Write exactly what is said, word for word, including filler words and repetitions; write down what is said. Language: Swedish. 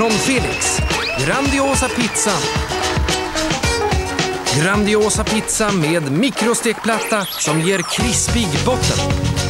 från Felix. Grandiosa pizza. Grandiosa pizza med mikrostekplatta som ger krispig botten.